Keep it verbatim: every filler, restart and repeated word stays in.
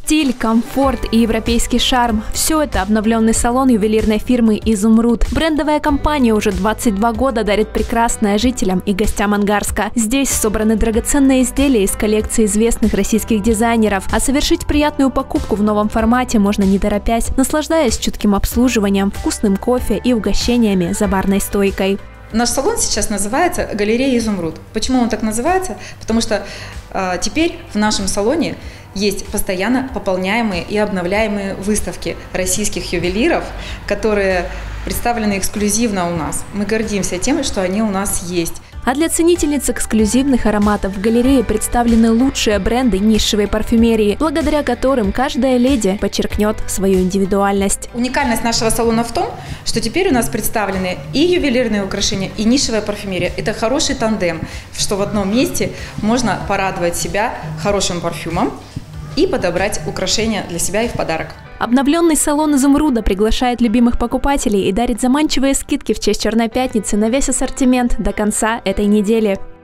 Стиль, комфорт и европейский шарм – все это обновленный салон ювелирной фирмы «Изумруд». Брендовая компания уже двадцать два года дарит прекрасное жителям и гостям Ангарска. Здесь собраны драгоценные изделия из коллекции известных российских дизайнеров, а совершить приятную покупку в новом формате можно не торопясь, наслаждаясь чутким обслуживанием, вкусным кофе и угощениями за барной стойкой. Наш салон сейчас называется «Галерея Изумруд». Почему он так называется? Потому что э, теперь в нашем салоне есть постоянно пополняемые и обновляемые выставки российских ювелиров, которые представлены эксклюзивно у нас. Мы гордимся тем, что они у нас есть. А для ценительниц эксклюзивных ароматов в галерее представлены лучшие бренды нишевой парфюмерии, благодаря которым каждая леди подчеркнет свою индивидуальность. Уникальность нашего салона в том, что теперь у нас представлены и ювелирные украшения, и нишевая парфюмерия. Это хороший тандем, что в одном месте можно порадовать себя хорошим парфюмом и подобрать украшения для себя и в подарок. Обновленный салон «Изумруда» приглашает любимых покупателей и дарит заманчивые скидки в честь Черной пятницы на весь ассортимент до конца этой недели.